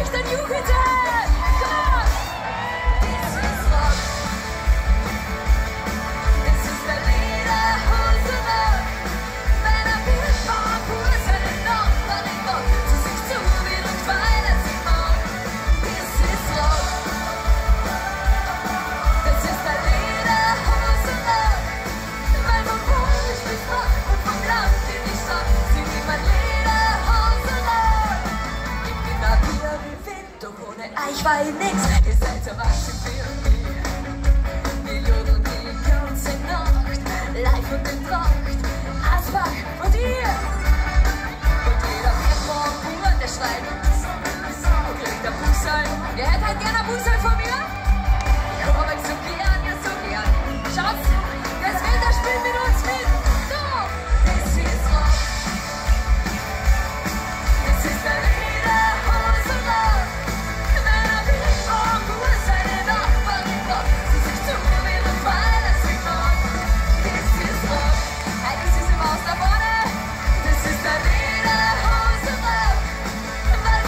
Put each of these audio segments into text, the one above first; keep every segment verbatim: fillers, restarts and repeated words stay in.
vielleicht ein Jupiter. Komm! Das ist Rock. Das ist der Lederhosen-Rock. Männer will vom Pool seinen Nachbarn im Rock. Zu sich zuwill und weil er sie mag. Das ist Rock. Das ist der Lederhosen-Rock. Weil vom Pool ist bis Rock und vom Land in die Stadt. Sing immer Lederhosen-Rock. Ich bin da Bier wie Wind, doch ohne euch war ich nix. Ihr seid erwachsen für mich. Wir jodeln die ganze Nacht, live und in Tracht. Asbach und ihr. Und jeder wird vom Pool, der schreit. Und kriegt ein Buchseil. Ihr hättet halt gerne ein Buchseil von mir? Ich hab euch so gern, ja so gern. Schaut's, das Wetter spielt mit uns mit. So, das ist Rock. Das ist der Lederhosen-Rock. Männer will vom Pool seine Nachbarn im Rock. Sie sich zuwill und weil er sie mag. Das ist Rock. Hey, das ist immer aus der Bonne. Das ist der Lederhosen-Rock. Weil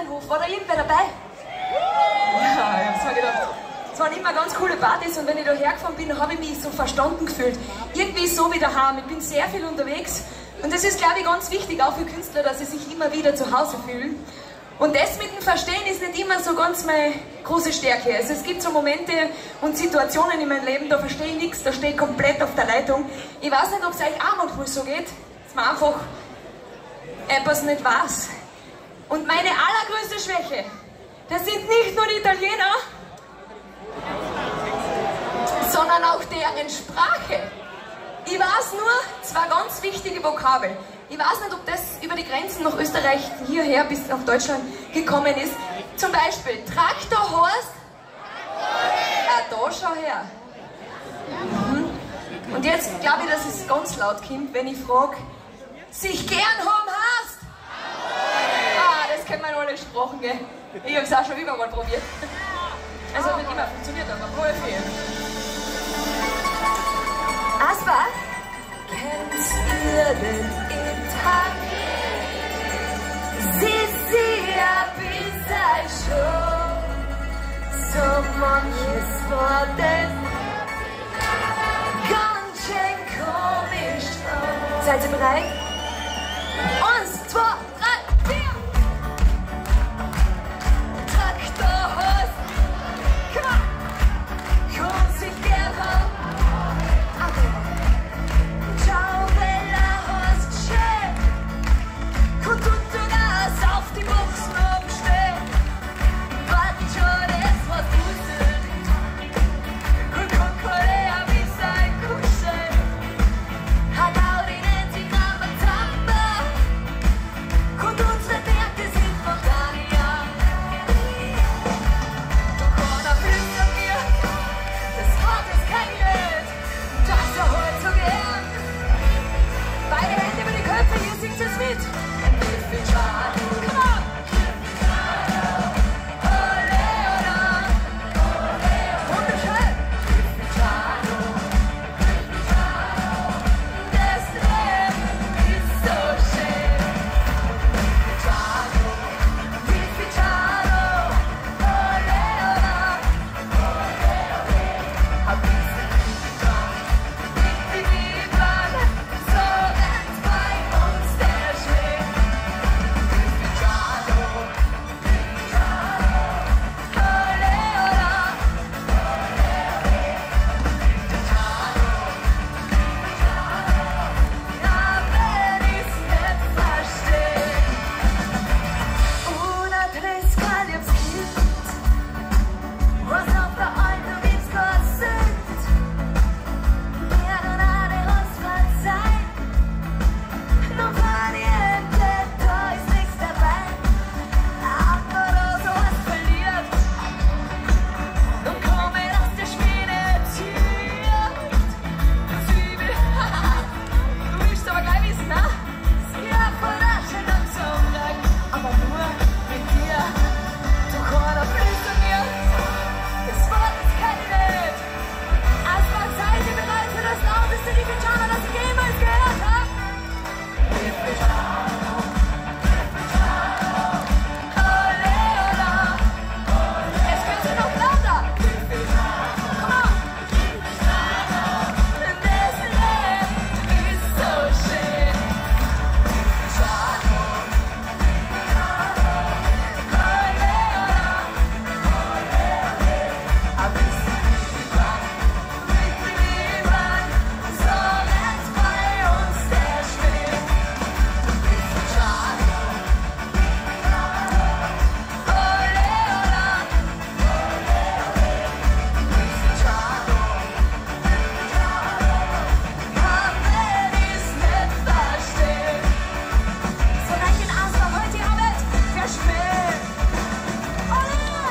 Bauernhof. War da irgendwer dabei? Ja, ich hab's mir gedacht. Es waren immer ganz coole Partys und wenn ich da hergefahren bin, habe ich mich so verstanden gefühlt. Irgendwie so wie daheim. Ich bin sehr viel unterwegs und das ist, glaube ich, ganz wichtig, auch für Künstler, dass sie sich immer wieder zu Hause fühlen. Und das mit dem Verstehen ist nicht immer so ganz meine große Stärke. Also es gibt so Momente und Situationen in meinem Leben, da verstehe ich nichts, da stehe ich komplett auf der Leitung. Ich weiß nicht, ob es euch auch manchmal so geht, dass man einfach etwas nicht weiß. Und meine allergrößte Schwäche, das sind nicht nur die Italiener, sondern auch deren Sprache. Ich weiß nur zwei ganz wichtige Vokabeln. Ich weiß nicht, ob das über die Grenzen nach Österreich hierher bis nach Deutschland gekommen ist. Zum Beispiel Traktor heißt... Ah, da schau her. Mhm. Und jetzt glaube ich, dass es ganz laut kommt, wenn ich frage, sich gern haben hast? Ah, das kennen wir in alle Sprachen, gell? Ich habe es auch schon überall probiert. Also nicht immer funktioniert, aber voll viel. Asbach, kennt ihr den Italien? Sie, sie, abisai schon. So manches Worten ganz schön komisch. Seid ihr bereit? Eins, zwei, drei, vier. Traktorhaus. Come on. Kommt sich gern haben. Ciao, bella Horst, schön. Kommt tutto gas auf die Buchsen umstehen. Warte schon, es was duselt. Und kommt Korea wie sein Kuschel. Hat auch die Nancy Mama Tamba. Und unsere Werke sind von Dania. Du Corner flüst an mir. Das Wort ist kein Geld. Das er heute so gern. Beide Hände über die Köpfe, ihr singt es mit. Come on! Ole, ole, wunderschön! Das Leben ist so schön. Vificiano, ole, ole, hab ich wie Liebern, so rennt bei uns der Schnee. Vificiano, ole, ole, na, wenn ich's nicht versteh. Una, tres, cual jetzt gibt, was auf der Alten gibt's kostet. Perdonare uns verzeihen, non fa niente, da ist nichts dabei. Amoroso was verliert und kommen aus der Schmiede ziert. Zwiebel, haha, du willst aber gleich wissen, na? Ja, verraschen uns umrein, aber nur mit dir. Du Corner flüst an mir, das Wort ist kein Welt. Asbach, seid ihr bereit für das lauteste Vificiano, das ich jemals gehört habe? Vificiano, ole, ole. Es könnte noch lauter. Come on. Das Leben ist so schön. Vificiano, ole, ole. Aber es ist niemand, so rennt bei uns der Schnee. Vificiano, ole, ole. Vificiano, kann wenn ich's nicht versteh. So leicht in Asbach heute Abend verschmäht. Ole!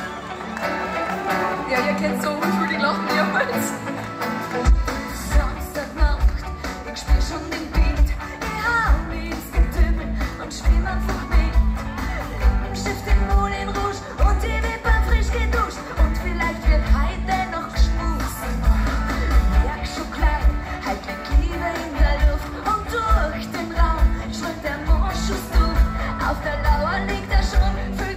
Ja, ihr kennt so unschuldig lachen, ihr wollt. Samstagnacht, ich spiel schon den Beat. Ich hau mich ins Getümmel und schwimm einfach mit. Lippenstift in Moulin Rouge und die Wimpern frisch geduscht. Und vielleicht wird heute noch geschmust. Merk schon klein, halt liegt Liebe in der Luft. Und durch den Raum strömt der Moschusduft. Auf der Lauer liegt er schon, fühlt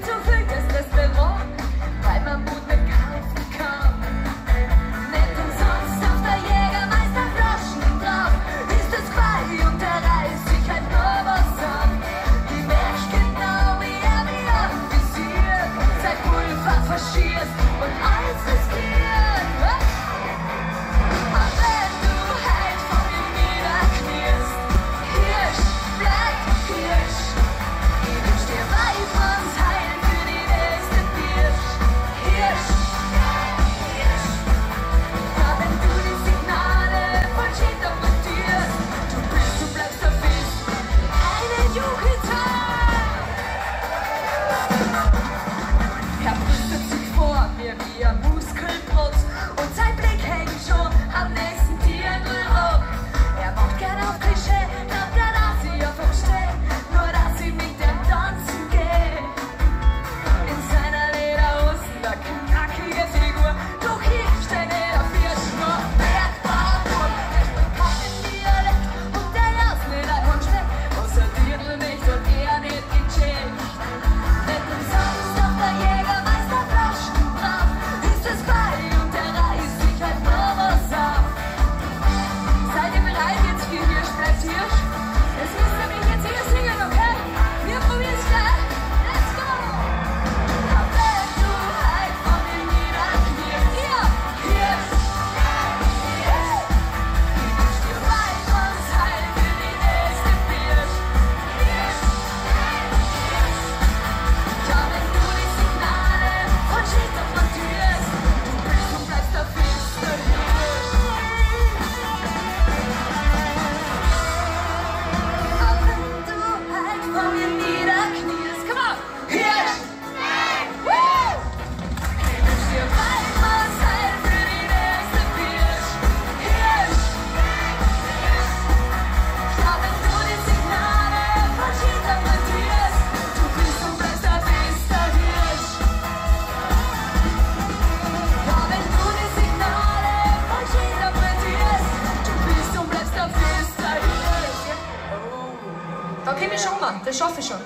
das schaffe ich schon.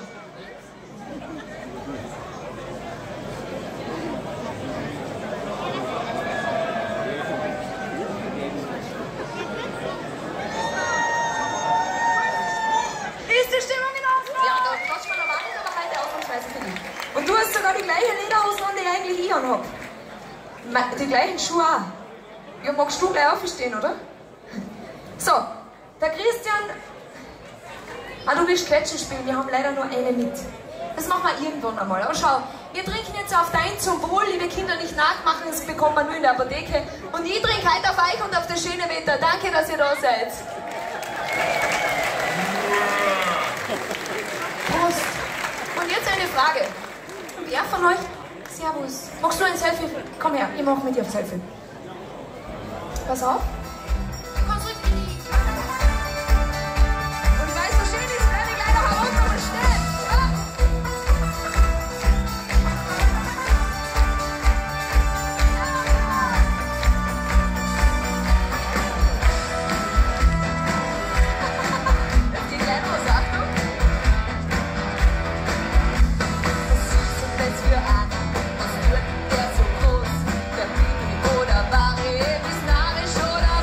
Ist die Stimmung in Ordnung? Ja, da quatschen wir normal nicht, aber heute ausnahmsweise für dich. Und du hast sogar die gleiche Lederhose an, die eigentlich ich anhab. Die gleichen Schuhe auch. Ja, magst du gleich aufstehen, oder? So, der Christian... Ah, du willst Quetschen spielen, wir haben leider nur eine mit. Das machen wir irgendwann einmal. Aber schau, wir trinken jetzt auf dein zum Wohl, liebe Kinder, nicht nachmachen, das bekommt man nur in der Apotheke. Und ich trinke heute auf euch und auf das schöne Wetter. Danke, dass ihr da seid. Prost. Und jetzt eine Frage. Wer von euch... Servus. Magst du ein Selfie? Komm her, ich mach mit dir ein Selfie. Pass auf. Du kannst ruhig fliegen. Und weil es so schön ist, werde ich gleich noch herunter und stehen. Ja? Es geht gleich los, Achtung. Was siehst du das für an? Was wird der so groß? Der Baby oder Barry, bis narisch oder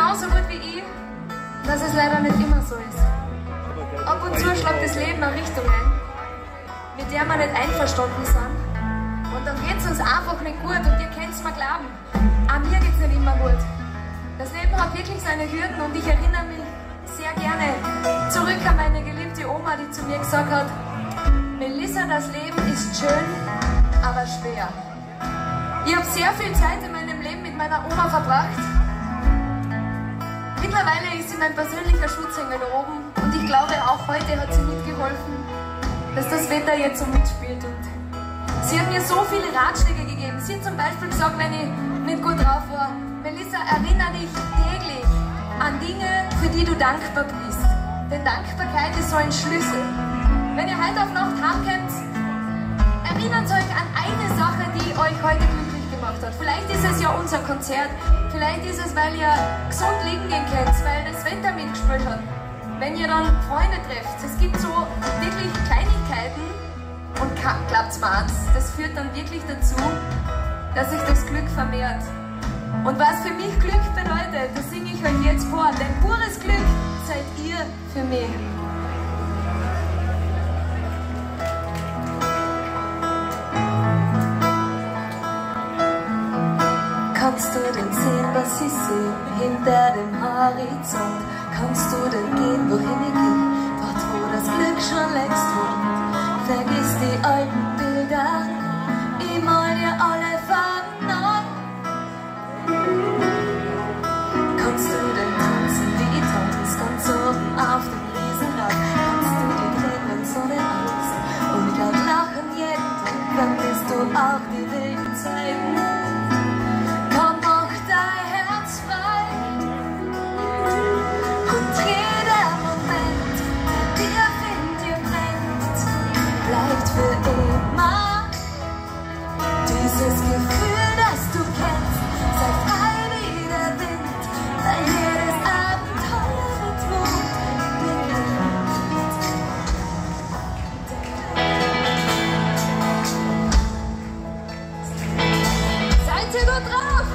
genauso gut wie ich, dass es leider nicht immer so ist. Ab und zu schlägt das Leben eine Richtung ein, mit der wir nicht einverstanden sind. Und dann geht es uns einfach nicht gut und ihr könnt es mir glauben, auch mir geht es nicht immer gut. Das Leben hat wirklich seine Hürden und ich erinnere mich sehr gerne zurück an meine geliebte Oma, die zu mir gesagt hat, Melissa, das Leben ist schön, aber schwer. Ich habe sehr viel Zeit in meinem Leben mit meiner Oma verbracht. Mittlerweile ist sie mein persönlicher Schutzengel oben und ich glaube, auch heute hat sie mitgeholfen, dass das Wetter jetzt so mitspielt. Und sie hat mir so viele Ratschläge gegeben. Sie hat zum Beispiel gesagt, wenn ich nicht gut drauf war, Melissa, erinnere dich täglich an Dinge, für die du dankbar bist. Denn Dankbarkeit ist so ein Schlüssel. Wenn ihr heute auf Nacht heimkommt, erinnert euch an eine Sache, die euch heute glücklich gemacht hat. Vielleicht ist es ja unser Konzert, vielleicht ist es, weil ihr gesund liegen gehen könnt, weil das Wetter mitgespielt hat. Wenn ihr dann Freunde trefft, es gibt so wirklich Kleinigkeiten und glaubt's mir eins, das führt dann wirklich dazu, dass sich das Glück vermehrt. Und was für mich Glück bedeutet, das singe ich euch jetzt vor, denn pures Glück seid ihr für mich. Kannst du denn sehen, was ich sehe, hinter dem Horizont? Kannst du denn gehen, wohin ich gehe, dort wo das Glück schon längst wohnt? Vergiss die alten Bilder, ich mal dir alle Farben an. Kannst du denn tanzen, wie ich tanze, ganz oben auf dem Riesenrad? Kannst du die Tränen Sonne aus und laut lachen jeden Tag? Dann bist du auch die wilden Zeiten. Für immer dieses Gefühl, das du kennst, sei frei wie der Wind, weil jedes Abenteuer wird wund. Seid ihr gut drauf?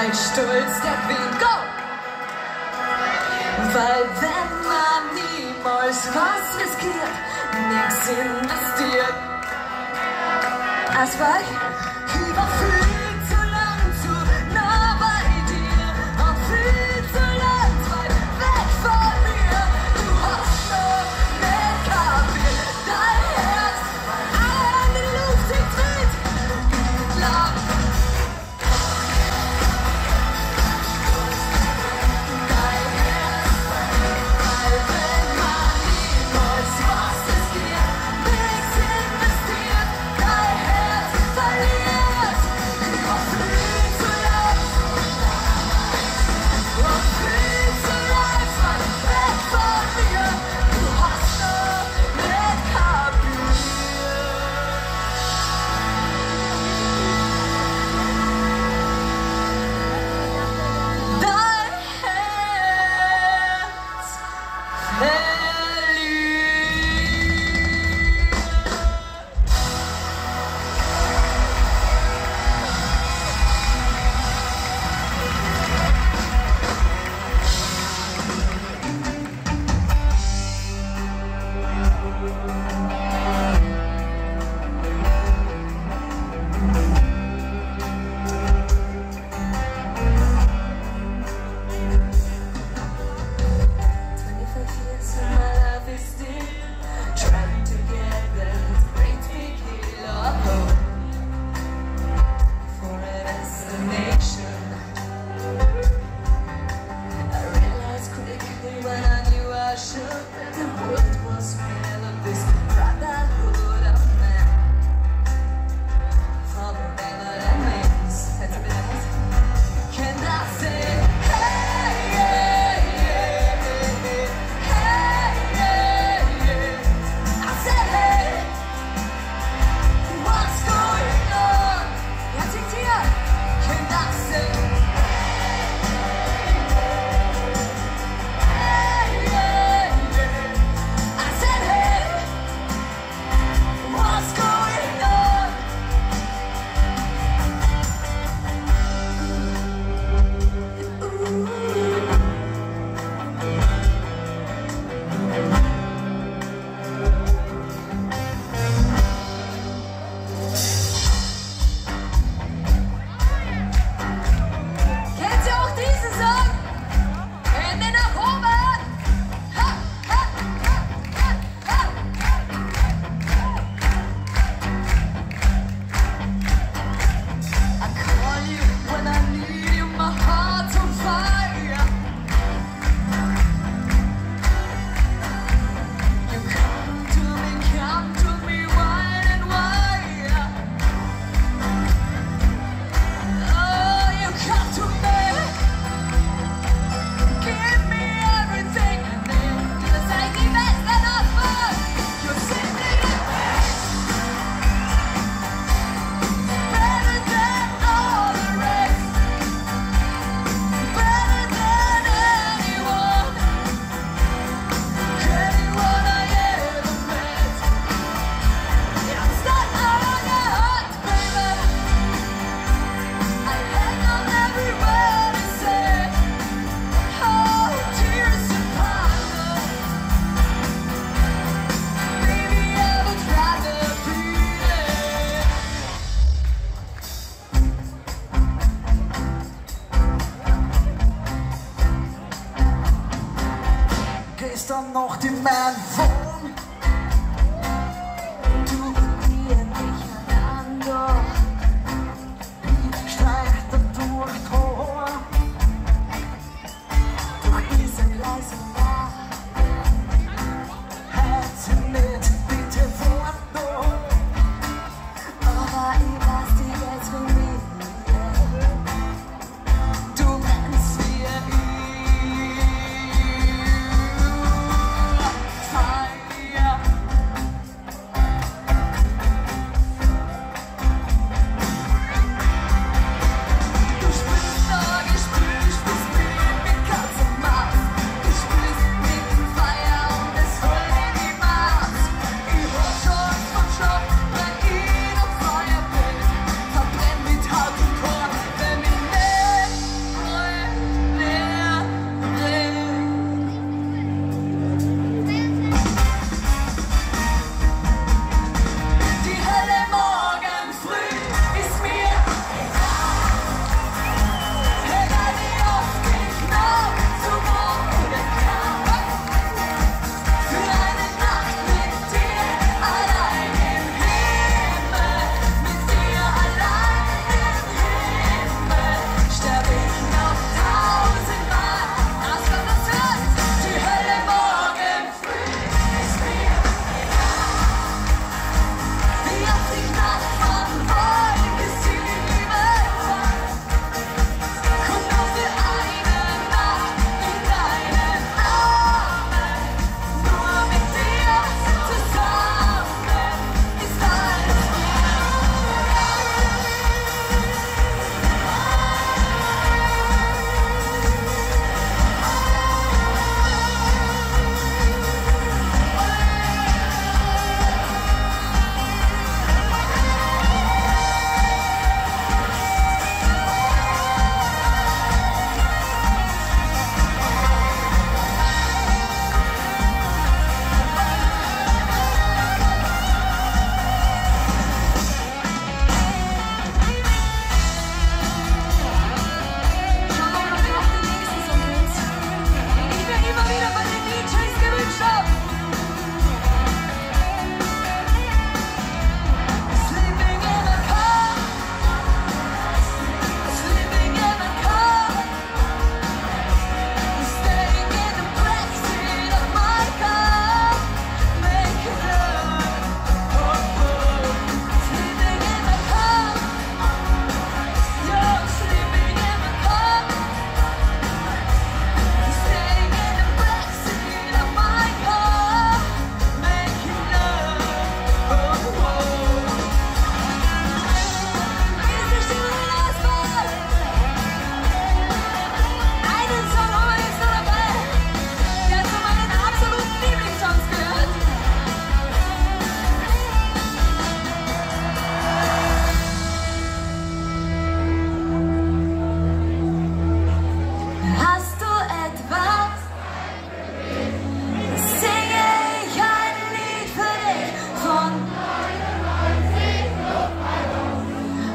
mein Stolz der Queen. Go! Weil wenn man niemals was riskiert, nix investiert. Es war über viel zu lang zu nah bei dir und viel zu lang weit weg von mir. Du hast noch nicht kapiert, dein Herz an die Luft dreht. Ich glaub, dein Herz, weil wenn man niemals was riskiert, nichts investiert, dein Herz verliert.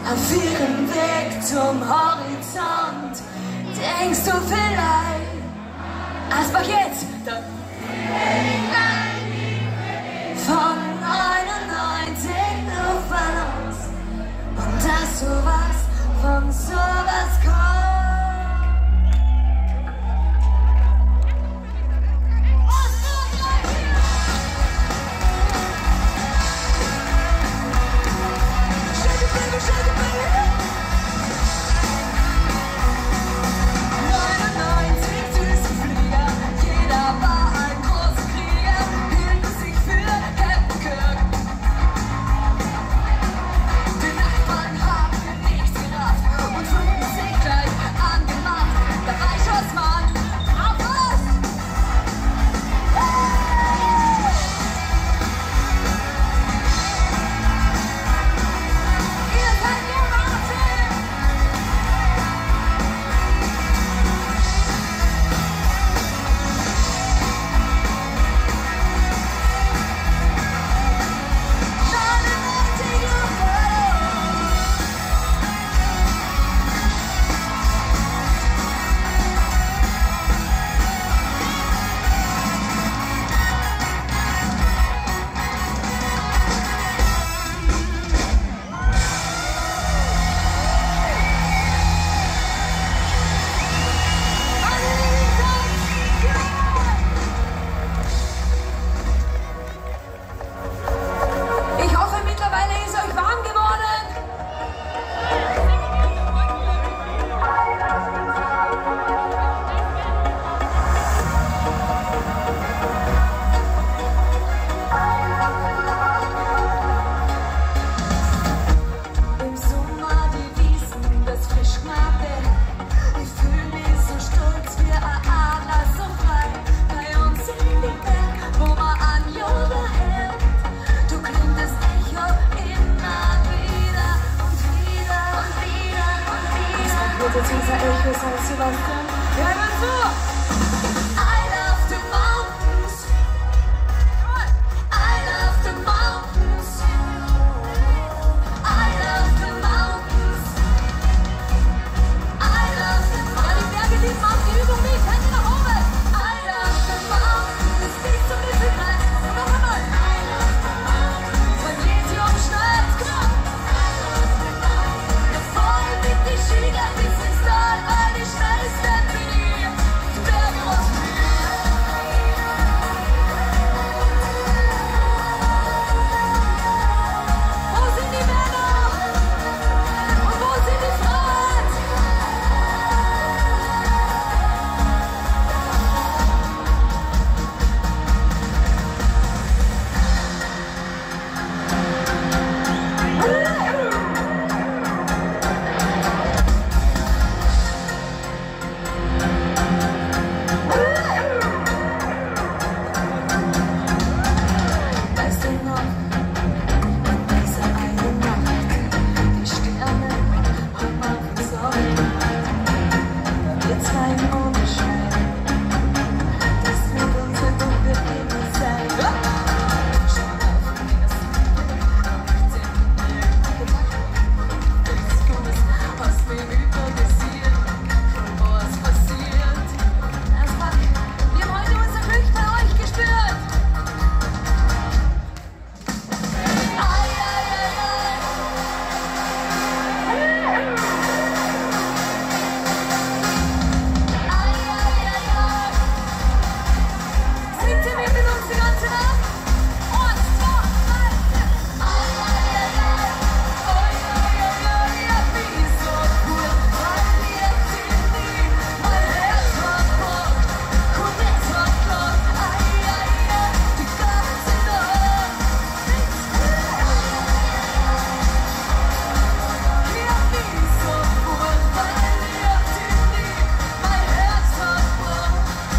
Auf ihrem Weg zum Horizont denkst du vielleicht, Asbach jetzt, von neunundneunzig Luftballons und dass sowas von sowas kommt. Dieser Echo San Sebastian. Ja, hör zu! I love the mountains. I love the mountains. I love the mountains. I love the mountains. Ja, die Berge lieben auch die Übung nicht. Hände nach oben. I love the mountains. Bis zum Mittelkreis. Und noch einmal. I love the mountains. Von Lithium schneit. Genau. I love the mountains. Der voll mit die Schiege bis ins Tal, weil die schnellste Bier. Die Berge aus Wo sind die Männer? Und wo sind die Frauen? Weißt du noch, in dieser einen Nacht, die Sterne haben auf uns aufgewacht, da wir zwei Monde scheinen, das wird unser Dunkel immer sein. Schon auf den ersten Blick, am achtzehnten Jahr gedacht, nichts Gutes, was mir hypnotisiert, von was passiert. Erstmal, wir haben heute unser Glück bei euch gespürt. Ai, ai, ai, ai. Ai, ai, ai, ai. Singt ihr mit uns die ganze Nacht? Eins, zwei, drei, vier. Ai, ai, ai, ai. Oi, oi, oi, oi, ja, wie so cool. Weil jetzt in die mein Herz hat Bock. Und jetzt hat Gott. Ai, ai, ai. Die ganze Nacht. Ja, wie so cool. Weil jetzt in die mein Herz hat Bock.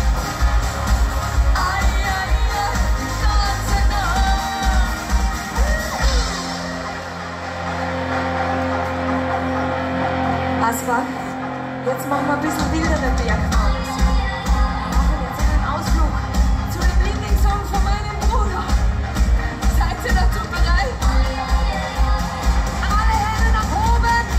Ai, ai, ai. Die ganze Nacht. Asbach, jetzt machen wir ein bisschen wildere Bergfahrt. Wir machen jetzt einen Ausflug zu dem Lieblingssong von meinem Bruder. Seid ihr dazu bereit? Alle Hände nach oben.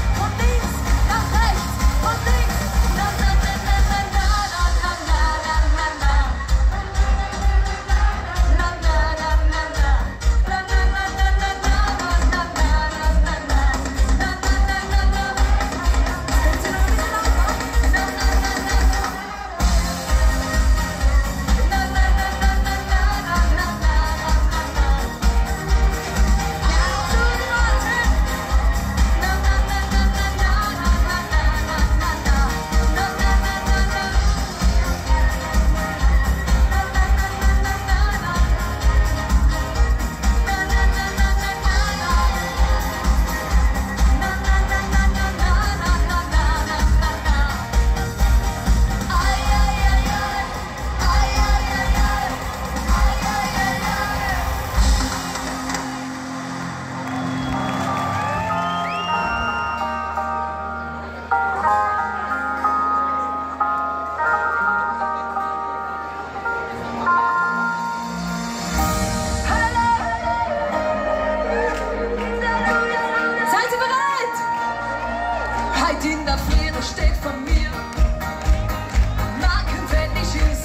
und in der Flieder steht von mir, markenfällig ist.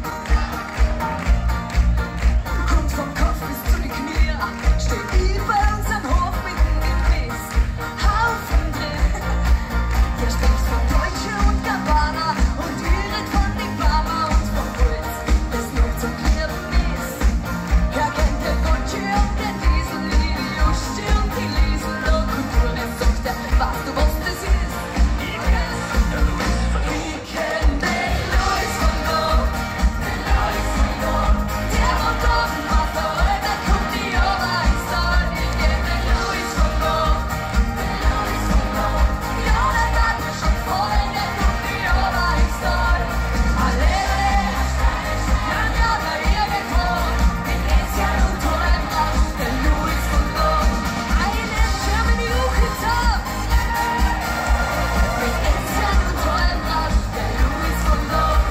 Kommt vom Kopf bis zu die Knie, steht über unseren Hof mitten im Biss, Haufen drin. Hier spricht von Deutsche und Gabbana und Irit von die Mama und vom Puls bis nur zum Knirpen ist. Hier kennt der Gucci und der Diesel, die Juschi und die Liesel und Kultur ist und der, was du was das ist. Ich kenn den Louis von Gogh, den Louis von Gogh, der wohnt oben auf der Alp, der kommt die Obereinstall. Ich kenn den Louis von Gogh, den Louis von Gogh, ja, der tat mir schon voll, der kommt die Obereinstall. Allele, ja, ja, da irgendwo, mit Enzian und Tollenrausch, der Louis von Gogh. Eine Germany Hochhitzer, mit Enzian und Tollenrausch, der Louis von Gogh.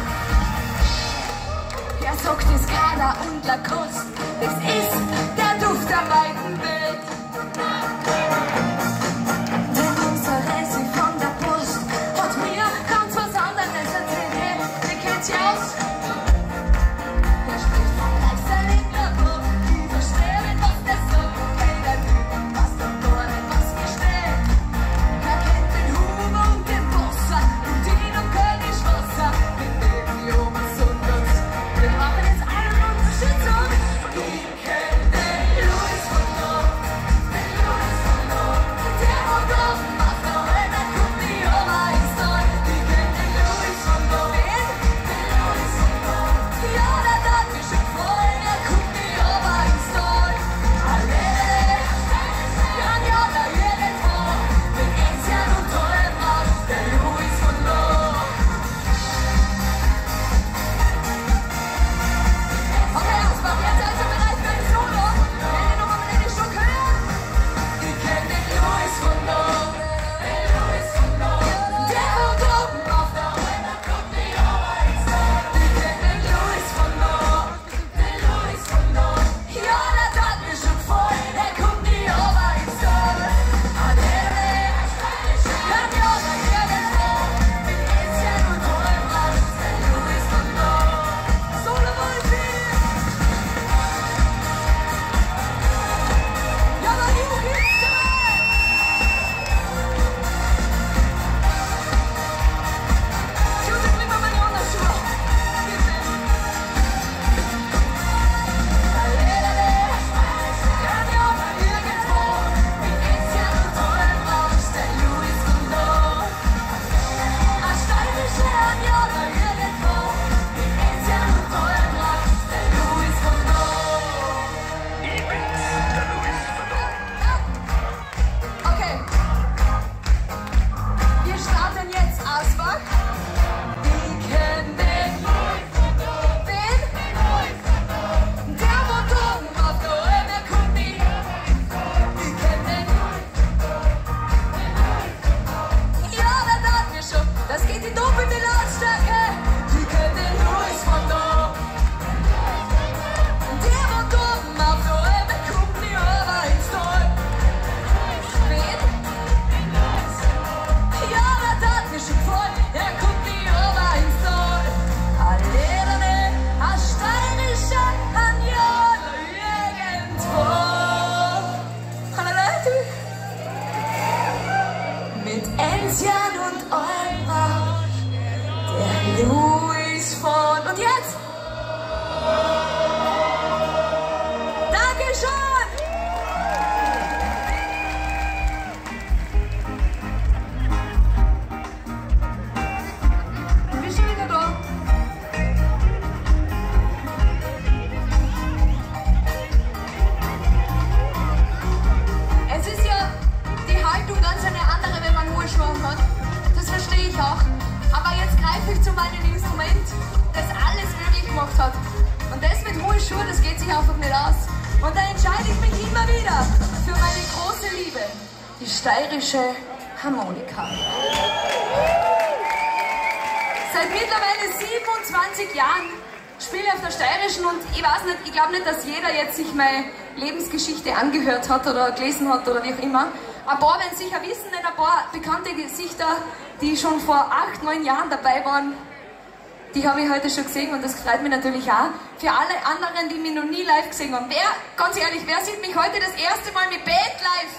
Er sagt es Prada und Lacoste, das ist der Duft der weiten Welt. Denn unser Resi von der Post hat mir ganz was anderes erzählt. Hey, wie kennt's ihr aus? Er spricht von Lifestyle in der Woche, ich verstehe nicht, was der sagt. Hey, der Typ, was doch gar nicht, was mir steht. Er kennt den Huber und den Bossa und Dino König Wasser. Mit dem Jonas und uns, wir brauchen jetzt alle Unterstützung. Ich kenn den Louis von Gogh, den Louis von Gogh, der wohnt oben auf der Alp, der kommt die Obereinstall. Ich kenn den Louis von Gogh, wen? Den Louis von Gogh, ja, der tat mich schon voll, der kommt die Obereinstall. Allele, ja, ja, da irgendwo, mit Enzian und Tollenrausch, der Louis von Gogh. Okay, Ausbach, jetzt seid ihr bereit für ein Solo? Wenn ihr nochmal mit den Stück hören? Ich kenn den Louis von Gogh, den Louis von Gogh, der wohnt oben auf der Alp, der kommt die Obereinstall. Ich kenn den Louis von Gogh, den Louis von Gogh, ja, der tat mir schon voll, der kommt die Obereinstall. Allele, ja, ja, da irgendwo, mit Enzian und Tollenrausch, der Louis von Gogh. Solo Wolfi! Ja, da Jugendliche! Schuze, bring mal meine Unterschuhe. Bitte. Allele, ja, ja, da irgendwo, mit Enzian und Tollenrausch, der Louis von Gogh. Ein steirischer, ja, da irgendwo, mit Enzian und Tollenrausch, der Louis von Gogh. Okay. Wir starten jetzt Ausbach. Ich kenn den Louis von Gogh. Wen? Der wohnt oben auf der Alp, der kommt nie. Ich kenn den Louis von Gogh. Ja, der tat mir schon. Das geht in doppelte Lautstärke. Ich kenn den Louis von Gogh. Der wohnt oben auf der Alp, der kommt nie Obereinstall. Wen? Ja, der tat mir schon voll, der kommt nie Obereinstall. Allele, ein steirischer, ein Jodler irgendwo. Halleluja. Mit Enzian und Tollenrausch, der Louis von... Und jetzt? Dankeschön! Bist du wieder da? Es ist ja die Haltung ganz eine andere, wenn man hohe Schuhe hat. Das verstehe ich auch. Aber jetzt greife ich zu meinem Instrument, das alles möglich gemacht hat. Und das mit hohen Schuhen, das geht sich einfach nicht aus. Und da entscheide ich mich immer wieder für meine große Liebe, die steirische Harmonika. Seit mittlerweile siebenundzwanzig Jahren spiele ich auf der Steirischen und ich weiß nicht, ich glaube nicht, dass jeder jetzt sich meine Lebensgeschichte angehört hat oder gelesen hat oder wie auch immer. Ein paar werden sicher wissen, denn ein paar bekannt bekannte Gesichter, die schon vor acht, neun Jahren dabei waren, die habe ich heute schon gesehen und das freut mich natürlich auch. Für alle anderen, die mich noch nie live gesehen haben. Wer, ganz ehrlich, wer sieht mich heute das erste Mal mit Band live?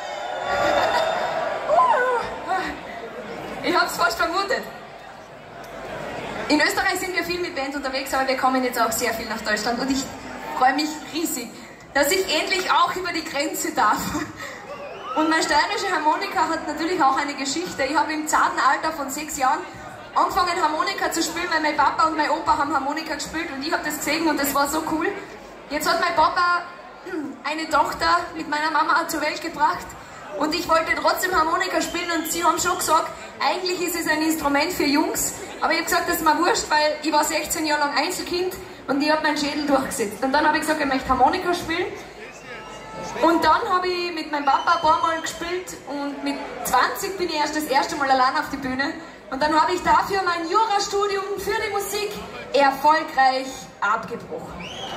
Ich habe es fast vermutet. In Österreich sind wir viel mit Band unterwegs, aber wir kommen jetzt auch sehr viel nach Deutschland und ich freue mich riesig, dass ich endlich auch über die Grenze darf. Und meine steirische Harmonika hat natürlich auch eine Geschichte. Ich habe im zarten Alter von sechs Jahren angefangen Harmonika zu spielen, weil mein Papa und mein Opa haben Harmonika gespielt und ich habe das gesehen und das war so cool. Jetzt hat mein Papa eine Tochter mit meiner Mama zur Welt gebracht und ich wollte trotzdem Harmonika spielen und sie haben schon gesagt, eigentlich ist es ein Instrument für Jungs, aber ich habe gesagt, das ist mir wurscht, weil ich war sechzehn Jahre lang Einzelkind und ich habe meinen Schädel durchgesetzt. Und dann habe ich gesagt, ich möchte Harmonika spielen. Und dann habe ich mit meinem Papa ein paar Mal gespielt und mit zwanzig bin ich erst das erste Mal allein auf die Bühne. Und dann habe ich dafür mein Jurastudium für die Musik erfolgreich abgebrochen.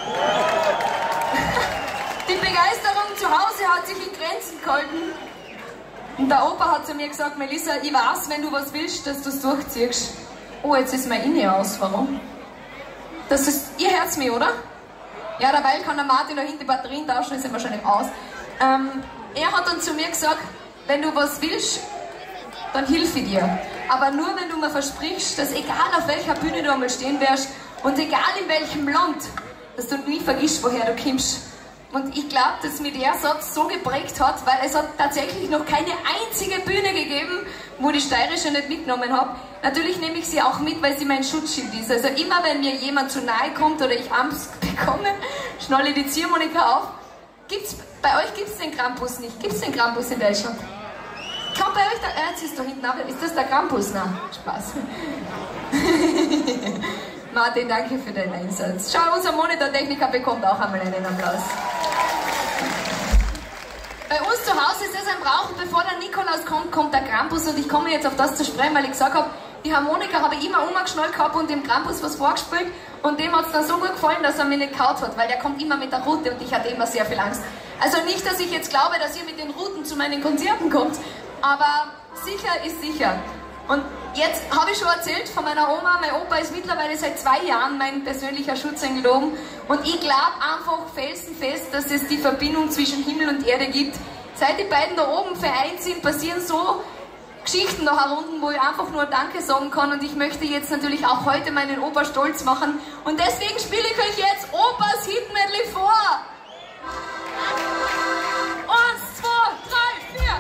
Die Begeisterung zu Hause hat sich in Grenzen gehalten. Und der Opa hat zu mir gesagt, Melissa, ich weiß, wenn du was willst, dass du es durchziehst. Oh, jetzt ist mein Inne aus, warum? Das ist, ihr hört's mich, oder? Ja, derweil kann der Martin noch hinten die Batterien tauschen, ist ja wahrscheinlich aus. Ähm, er hat dann zu mir gesagt, wenn du was willst, dann hilf ich dir. Aber nur, wenn du mir versprichst, dass egal auf welcher Bühne du einmal stehen wirst und egal in welchem Land, dass du nie vergisst, woher du kommst. Und ich glaube, dass mir der Satz so geprägt hat, weil es hat tatsächlich noch keine einzige Bühne gegeben, wo die steirische nicht mitgenommen habe. Natürlich nehme ich sie auch mit, weil sie mein Schutzschild ist. Also immer, wenn mir jemand zu nahe kommt oder ich Angst bekomme, schnalle die Ziehharmonika auf. Gibt's, bei euch gibt es den Krampus nicht. Gibt es den Krampus in Deutschland? Kann bei euch, der, äh, jetzt ist da hinten, aber ist das der Krampus? Na, Spaß. Martin, danke für deinen Einsatz. Schau, unser Monitortechniker bekommt auch einmal einen Applaus. Bei uns zu Hause ist es ein Brauch, bevor der Nikolaus kommt, kommt der Krampus und ich komme jetzt auf das zu sprechen, weil ich gesagt habe, die Harmonika habe ich immer umgeschnallt gehabt und dem Krampus was vorgespielt und dem hat es dann so gut gefallen, dass er mich nicht gehauen hat, weil der kommt immer mit der Rute und ich hatte immer sehr viel Angst. Also nicht, dass ich jetzt glaube, dass ihr mit den Ruten zu meinen Konzerten kommt, aber sicher ist sicher. Und jetzt habe ich schon erzählt von meiner Oma, mein Opa ist mittlerweile seit zwei Jahren mein persönlicher Schutzengel oben und ich glaube einfach felsenfest, dass es die Verbindung zwischen Himmel und Erde gibt. Seit die beiden da oben vereint sind, passieren so Geschichten da herunten, wo ich einfach nur Danke sagen kann und ich möchte jetzt natürlich auch heute meinen Opa stolz machen und deswegen spiele ich euch jetzt Opas Hitmedley vor. Eins, zwei, drei, vier.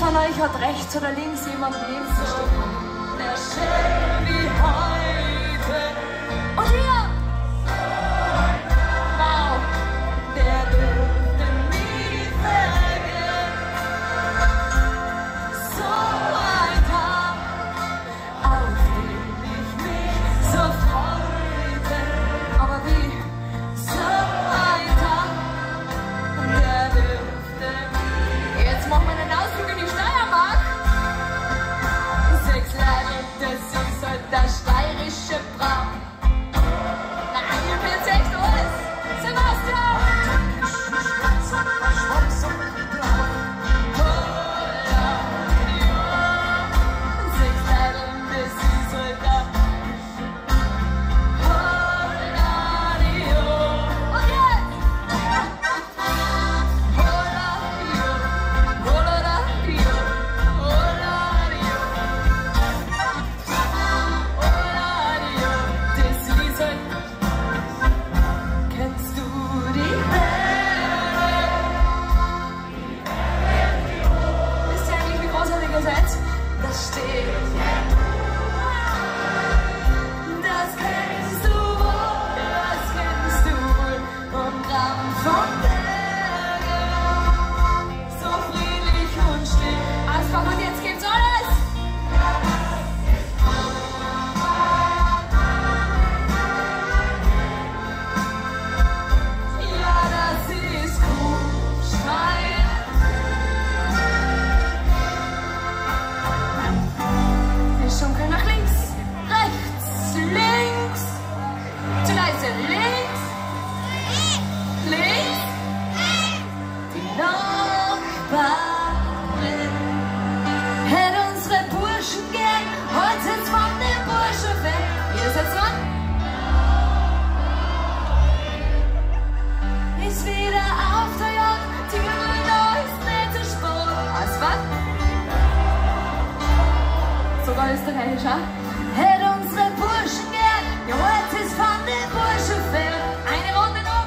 von euch hat rechts oder links jemand neben sich stehen? Der schön wie heute. Und hier! Wow, der dürfte nie vergehen. So ein Tag, auf den ich mich so freute. Aber wie? So ein Tag, der dürfte nie. Jetzt machen wir einen Ausflug in die Steiermark. Sechs Leute, das ist halt der steirische Brauch. Nein, ihr könnt echt alles. Sebastian! Sechs Leute, das ist halt der Holladio. Und jetzt! Holladio, Holladio, Holladio. Holladio, das ist halt. Kennst du die Welt? Wisst ihr eigentlich, wie großartig ihr seid? Das steht. Das kennst du wohl, das kennst du wohl. Und Gramm von Bergen, so friedlich und still. Asbach, und jetzt gibt's alles! Ja, das ist Kuhschwein. Wir schunkeln nach links, rechts, links. Zu leise, links, links. Die Nachbarin hat unsere Burschen gern. Heute sitzt von der Bursche weg. Ihr seid dran. Ist wieder auf der Jagd, die Grüne ist nicht zu Sport. Asbach. Sogar österreichisch, ha? Hat unsere Burschen gern, ja heute ist von der Bursche weg. Eine Runde noch.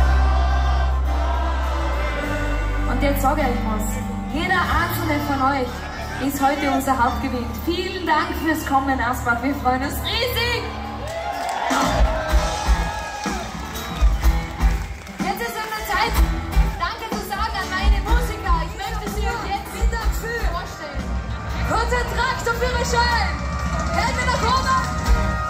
Und jetzt sage ich euch was. Jeder einzelne von euch ist heute unser Hauptgewinn. Vielen Dank fürs Kommen, Asbach. Wir freuen uns riesig. Jetzt ist an der Zeit, Danke zu sagen an meine Musiker. Ich möchte sie euch jetzt wieder vorstellen. Kurzer Traktorführerschein. Hände nach oben.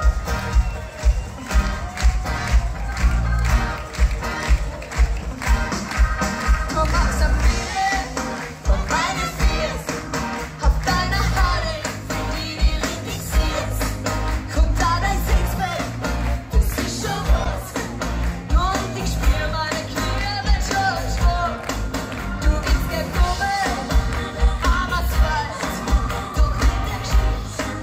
Thomas am Bier, und meine Fiers, auf deiner Haare, die dir indizierst. Und da dein Sixpack, das ist schon was. Und ich spür meine Knie, wenn schon schwach. Du willst gekommen, am Asphalt, doch mit der Geschichte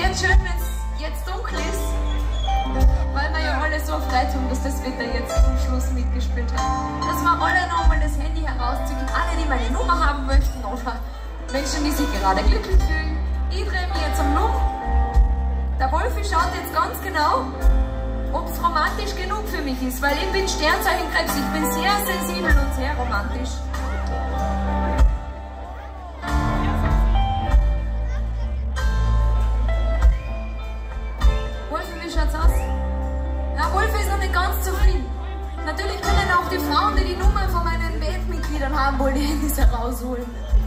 jetzt schön, wenn es jetzt dunkel ist, weil wir ja alle so erfreut haben, dass das Wetter jetzt zum Schluss mitgespielt hat. Dass wir alle nochmal das Handy herauszücken, alle, die meine Nummer haben möchten, oder Menschen, die sich gerade glücklich fühlen. Ich drehe mich jetzt am Lumm. Der Wolfi schaut jetzt ganz genau, ob es romantisch genug für mich ist, weil ich bin Sternzeichen Krebs, ich bin sehr sensibel und sehr romantisch. Wolfi, wie schaut's aus? Ja, Wolfi ist noch nicht ganz zufrieden. Natürlich können auch die Frauen, die die Nummer von meinen Bandmitgliedern haben, wohl die Handys herausholen.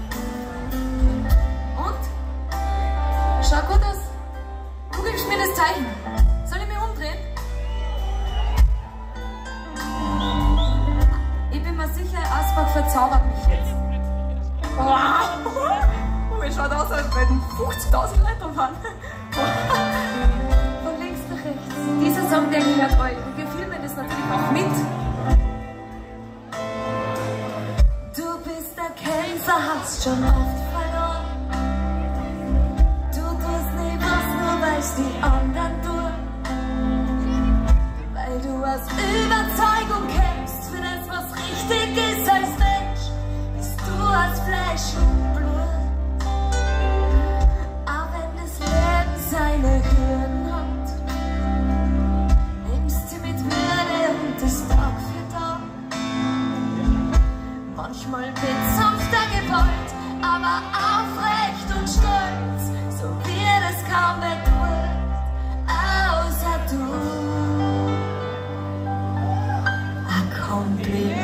Und? Schaut gut aus. Du gibst mir das Zeichen. Soll ich mich umdrehen? Ich bin mir sicher, Asbach verzaubert mich jetzt. Wow! Oh, es schaut aus, als wenn fünfzigtausend Leute waren. Von links nach rechts. Dieser Song, der gehört euch. Und wir filmen das natürlich auch mit. Du bist der Kämpfer, hast schon oft verloren. Du tust nie was, nur weil's die anderen tun. Weil du aus Überzeugung kämpfst für das, was richtig ist als Mensch, bist du aus Fleisch und Blut. Auch wenn das Leben seine Hürden hat, nimmst sie mit Würde und das Tag für Tag. Manchmal wird's sanfter gewollt, aber aufrecht und stolz, so wird es kaum bedroht, außer du. Ein Kompliment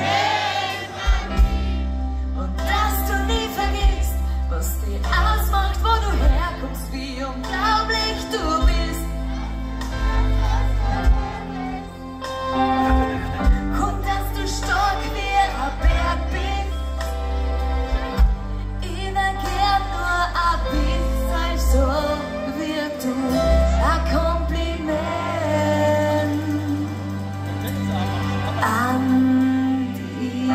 und dass du nie vergisst, was dich ausmacht, wo du herkommst, wie unglaublich du bist. Und dass du stark wie ein Berg bist. Ich wär gern nur ein bisschen so wie du. Ein Kompliment an dich.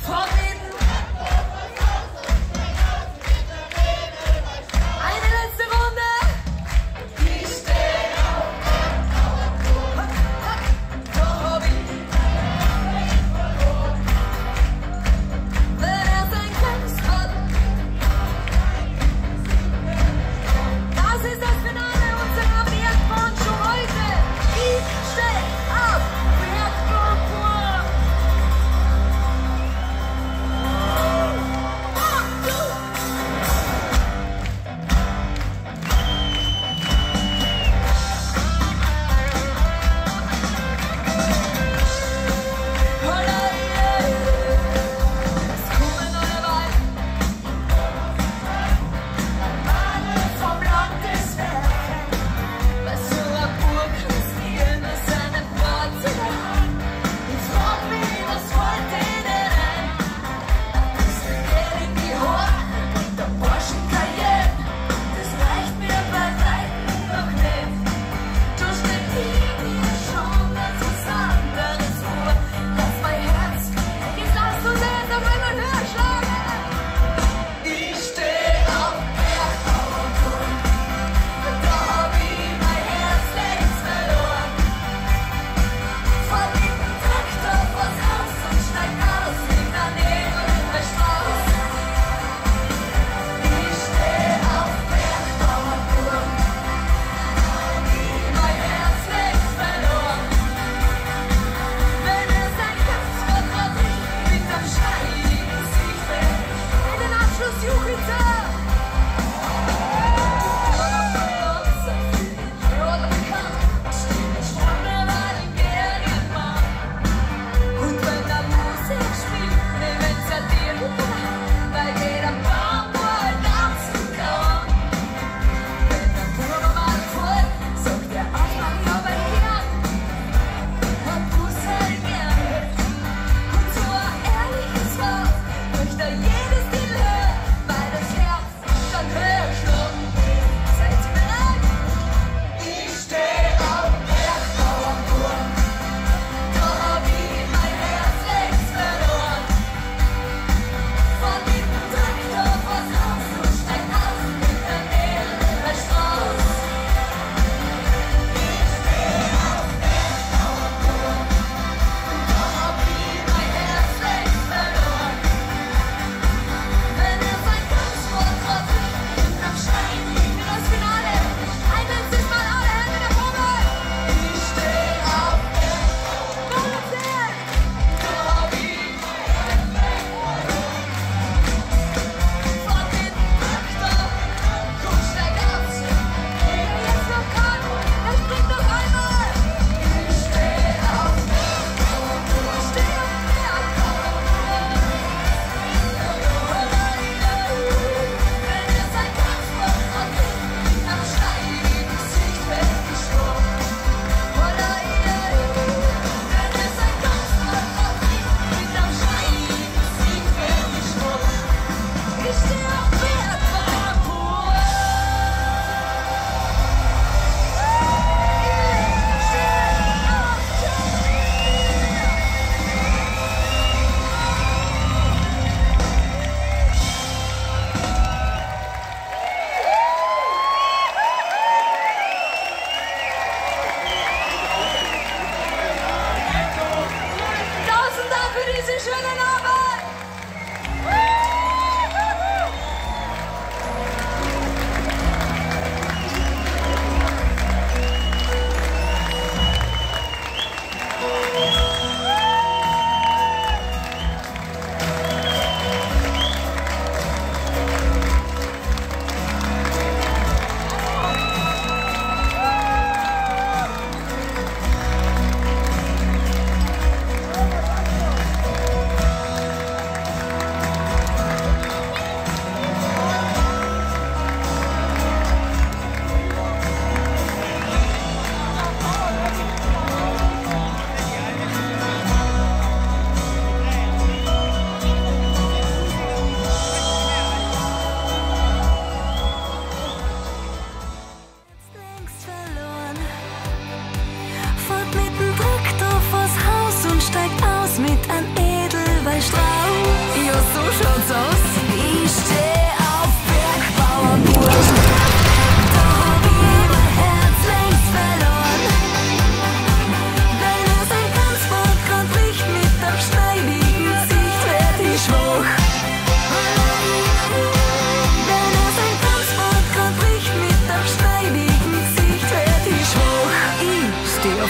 Vorreden. Eine letzte Runde. Ich stehe auf. Hobby. Wenn er sein Kampfspot. Das ist das Finale unserer Biathlon-Show heute. Ich stehe auf. Biathlon pur.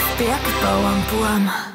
Bergbauernburm.